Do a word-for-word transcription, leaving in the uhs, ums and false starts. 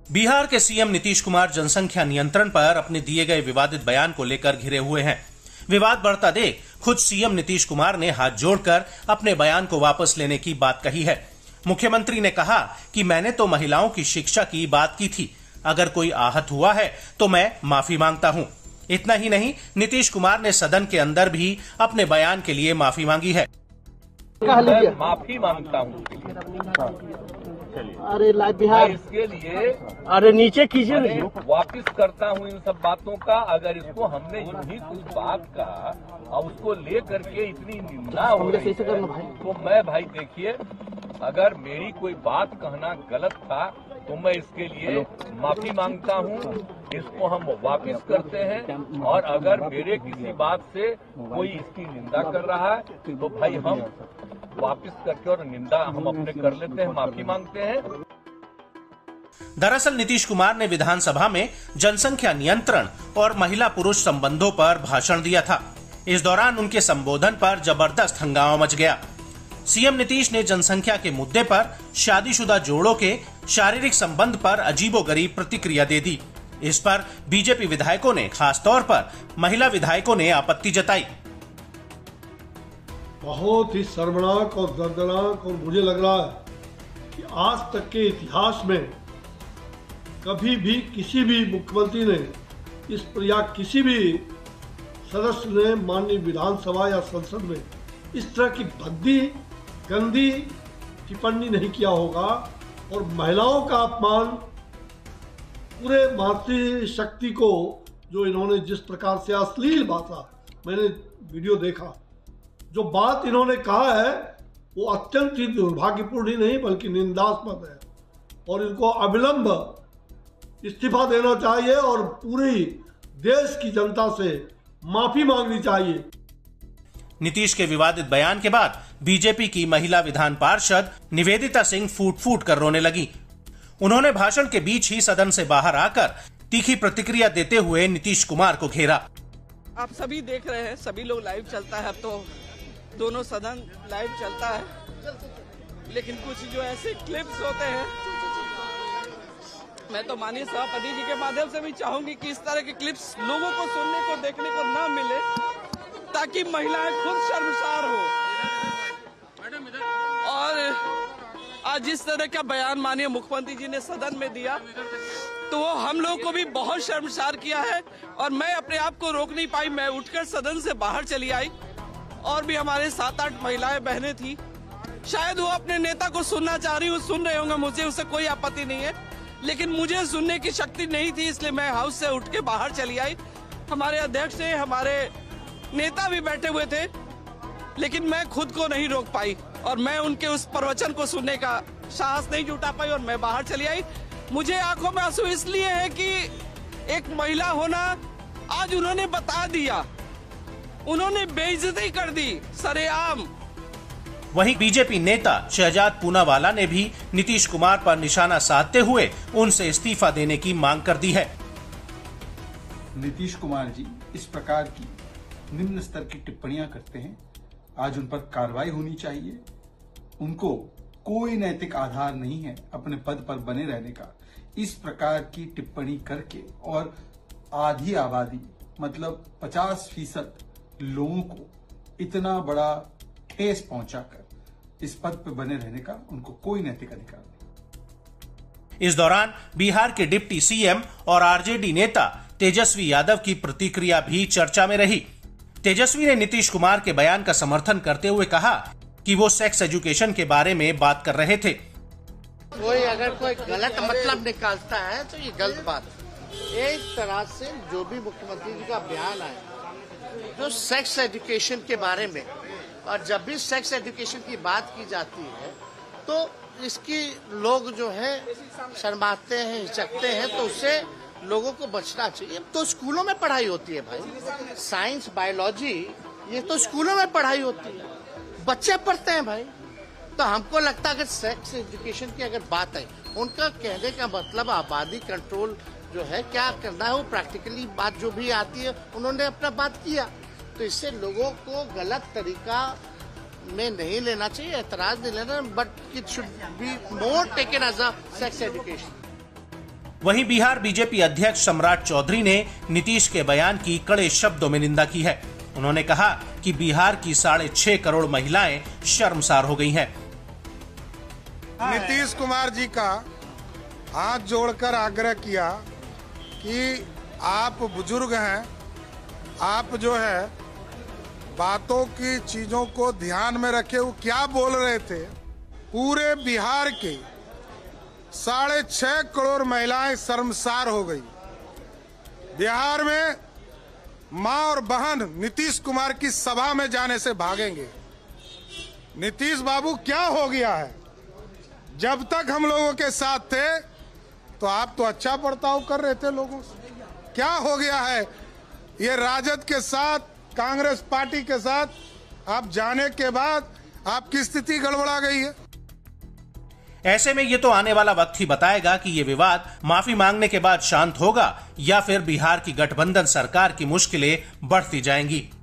बिहार के सीएम नीतीश कुमार जनसंख्या नियंत्रण पर अपने दिए गए विवादित बयान को लेकर घिरे हुए हैं। विवाद बढ़ता देख खुद सीएम नीतीश कुमार ने हाथ जोड़कर अपने बयान को वापस लेने की बात कही है। मुख्यमंत्री ने कहा कि मैंने तो महिलाओं की शिक्षा की बात की थी, अगर कोई आहत हुआ है तो मैं माफी मांगता हूं। इतना ही नहीं, नीतीश कुमार ने सदन के अंदर भी अपने बयान के लिए माफी मांगी है। मैं माफी मांगता हूं। अरे लाइव बिहार इसके लिए अरे नीचे कीजिए, वापिस करता हूं इन सब बातों का। अगर इसको हमने यूं ही कुछ बात का और उसको ले करके इतनी निंदा हो रही है, तो मैं भाई देखिए, अगर मेरी कोई बात कहना गलत था तो मैं इसके लिए माफी मांगता हूं। इसको हम वापिस करते हैं और अगर मेरे किसी बात से कोई इसकी निंदा कर रहा है तो भाई हम वापिस करके और निंदा हम अपने कर लेते हैं, माफी मांगते हैं। दरअसल नीतीश कुमार ने विधानसभा में जनसंख्या नियंत्रण और महिला पुरुष संबंधों पर भाषण दिया था। इस दौरान उनके संबोधन पर जबरदस्त हंगामा मच गया। सीएम नीतीश ने जनसंख्या के मुद्दे पर शादीशुदा जोड़ों के शारीरिक संबंध पर अजीबोगरीब प्रतिक्रिया दे दी। इस पर बीजेपी विधायकों ने, खासतौर पर महिला विधायकों ने आपत्ति जताई। बहुत ही शर्मनाक और दर्दनाक, और मुझे लग रहा है कि आज तक के इतिहास में कभी भी किसी भी मुख्यमंत्री ने इस पर या किसी भी सदस्य ने माननीय विधानसभा या संसद में इस तरह की भद्दी गंदी टिप्पणी नहीं किया होगा। और महिलाओं का अपमान, पूरे मातृशक्ति को जो इन्होंने जिस प्रकार से अश्लील भाषा, मैंने वीडियो देखा, जो बात इन्होंने कहा है वो अत्यंत ही दुर्भाग्यपूर्ण ही नहीं बल्कि निंदास्पद है और इनको अविलंब इस्तीफा देना चाहिए और पूरी देश की जनता से माफी मांगनी चाहिए। नीतीश के विवादित बयान के बाद बीजेपी की महिला विधान पार्षद निवेदिता सिंह फूट फूट कर रोने लगी। उन्होंने भाषण के बीच ही सदन से बाहर आकर तीखी प्रतिक्रिया देते हुए नीतीश कुमार को घेरा। आप सभी देख रहे हैं, सभी लोग लाइव चलता है, अब तो दोनों सदन लाइव चलता है, लेकिन कुछ जो ऐसे क्लिप्स होते हैं, मैं तो माननीय सभापति जी के माध्यम से भी चाहूंगी कि इस तरह के क्लिप्स लोगों को सुनने को, देखने को ना मिले, ताकि महिलाएं खुद शर्मसार हो। और आज जिस तरह का बयान माननीय मुख्यमंत्री जी ने सदन में दिया, तो वो हम लोग को भी बहुत शर्मसार किया है और मैं अपने आप को रोक नहीं पाई। मैं उठकर सदन से बाहर चली आई और भी हमारे सात आठ महिलाएं बहनें थी। शायद वो अपने नेता को सुनना चाह रही, वो सुन रहे होंगे, मुझे उससे कोई आपत्ति नहीं है, लेकिन मुझे सुनने की शक्ति नहीं थी, इसलिए मैं हाउस से उठ के बाहर चली आई। हमारे अध्यक्ष थे, हमारे नेता भी बैठे हुए थे, लेकिन मैं खुद को नहीं रोक पाई और मैं उनके उस प्रवचन को सुनने का साहस नहीं जुटा पाई और मैं बाहर चली आई। मुझे आंखों में आंसू इसलिए है कि एक महिला होना, आज उन्होंने बता दिया, उन्होंने बेइज्जती कर दी सरेआम। वहीं बीजेपी नेता शहजाद पूनावाला ने भी नीतीश कुमार पर निशाना साधते हुए उनसे इस्तीफा देने की मांग कर दी है। नीतीश कुमार जी इस प्रकार की निम्न स्तर की टिप्पणियां करते हैं, आज उन पर कार्रवाई होनी चाहिए। उनको कोई नैतिक आधार नहीं है अपने पद पर बने रहने का। इस प्रकार की टिप्पणी करके और आधी आबादी मतलब पचास फीसद लोगों को इतना बड़ा ठेस पहुंचाकर इस पद पर बने रहने का उनको कोई नैतिक अधिकार नहीं। इस दौरान बिहार के डिप्टी सीएम और आरजेडी नेता तेजस्वी यादव की प्रतिक्रिया भी चर्चा में रही। तेजस्वी ने नीतीश कुमार के बयान का समर्थन करते हुए कहा कि वो सेक्स एजुकेशन के बारे में बात कर रहे थे। कोई अगर कोई गलत मतलब निकालता है तो ये गलत बात है। एक तरह से जो भी मुख्यमंत्री जी का बयान आया जो सेक्स एजुकेशन के बारे में, और जब भी सेक्स एजुकेशन की बात की जाती है तो इसकी लोग जो है शर्माते हैं, हिचकते हैं, तो उससे लोगों को बचना चाहिए। तो स्कूलों में पढ़ाई होती है भाई, साइंस बायोलॉजी ये तो स्कूलों में पढ़ाई होती है, बच्चे पढ़ते हैं भाई। तो हमको लगता है कि सेक्स एजुकेशन की अगर बात है, उनका कहने का मतलब आबादी कंट्रोल जो है क्या करना है, वो प्रैक्टिकली बात जो भी आती है उन्होंने अपना बात किया। तो इससे लोगों को गलत तरीका में नहीं लेना चाहिए, एतराज नहीं लेना, but it should be more taken as a sex education. वहीं बिहार बीजेपी अध्यक्ष सम्राट चौधरी ने नीतीश के बयान की कड़े शब्दों में निंदा की है। उन्होंने कहा कि बिहार की साढ़े छह करोड़ महिलाएं शर्मसार हो गई हैं। नीतीश कुमार जी का हाथ जोड़कर आग्रह किया कि आप बुजुर्ग हैं, आप जो है बातों की चीजों को ध्यान में रखे। वो क्या बोल रहे थे, पूरे बिहार के साढ़े छह करोड़ महिलाएं शर्मसार हो गई। बिहार में मां और बहन नीतीश कुमार की सभा में जाने से भागेंगे। नीतीश बाबू क्या हो गया है? जब तक हम लोगों के साथ थे तो आप तो अच्छा बर्ताव कर रहे थे लोगों से, क्या हो गया है? ये राजद के साथ, कांग्रेस पार्टी के साथ आप जाने के बाद आपकी स्थिति गड़बड़ा गई है। ऐसे में ये तो आने वाला वक्त ही बताएगा कि ये विवाद माफी मांगने के बाद शांत होगा या फिर बिहार की गठबंधन सरकार की मुश्किलें बढ़ती जाएंगी।